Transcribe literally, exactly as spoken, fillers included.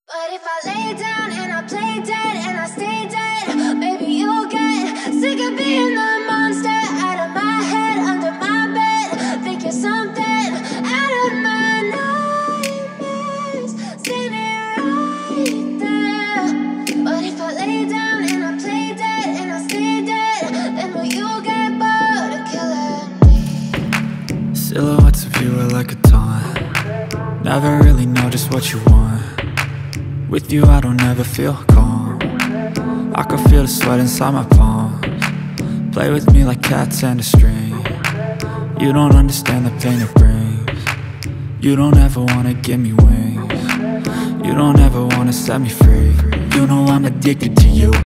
But if I lay down and I play dead and I stay dead, maybe you'll get sick of being the monster out of my head, under my bed. Think you're something out of my nightmares, standing right there. But if I lay down and I play dead and I stay dead, then will you get bored of killing me? Silhouettes of you are like a taunt. Never really know just what you want. With you I don't ever feel calm. I can feel the sweat inside my palms. Play with me like cats and a string. You don't understand the pain it brings. You don't ever wanna give me wings. You don't ever wanna set me free. You know I'm addicted to you.